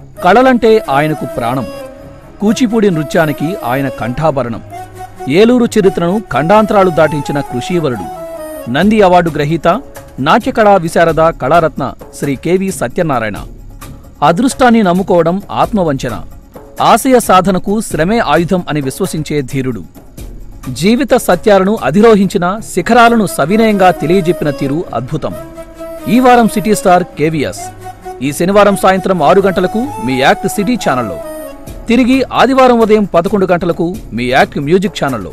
కళలంటే ఆయనకు ప్రాణం. కూచిపూడి నృత్యానికి ఆయన కంఠాభరణం. ఏలూరు చరిత్రను ఖండాంతరాలు దాటించిన కృషీవరుడు. నంది అవార్డు గ్రహీత, నాట్యకళా విశారద కళారత్న శ్రీ కెవి సత్యనారాయణ. అదృష్టాన్ని నమ్ముకోవడం ఆత్మవంచన, ఆశయ సాధనకు శ్రమే ఆయుధం అని విశ్వసించే ధీరుడు. జీవిత సత్యాలను అధిరోహించిన, శిఖరాలను సవినయంగా తెలియజెప్పిన తీరు అద్భుతం. ఈ వారం సిటీ స్టార్ కేవీఎస్. ఈ శనివారం సాయంత్రం 6 గంటలకు మీ యాక్ట్ సిటీ ఛానల్లో. తిరిగి ఆదివారం ఉదయం 11 గంటలకు మీ యాక్ట్ మ్యూజిక్ ఛానల్లో.